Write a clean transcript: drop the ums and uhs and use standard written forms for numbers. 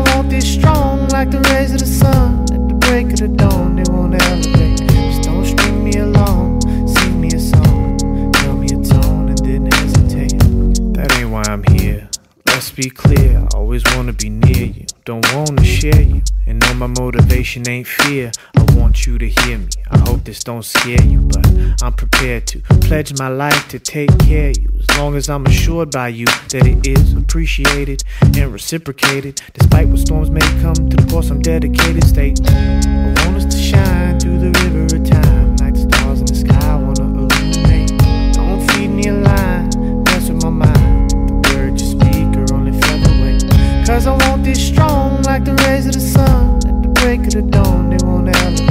want this strong like the rays of the sun. At the break of the dawn, they won't elevate. Just don't string me along, sing me a song, tell me a tone and then hesitate. That ain't why I'm here. Let's be clear, I always wanna be near you, don't wanna share you. And no, my motivation ain't fear, I want you to hear me. I hope this don't scare you, but I'm prepared to pledge my life to take care of you, as long as I'm assured by you that it is appreciated and reciprocated. Despite what storms may come, to the course I'm dedicated. Statement, I want us to shine through the river of time, like the stars in the sky, I wanna illuminate. Don't feed me a line, mess with my mind, the words you speak are only featherweight. Cause I want this strong like the rays of the sun. At the break of the dawn, they won't elevate.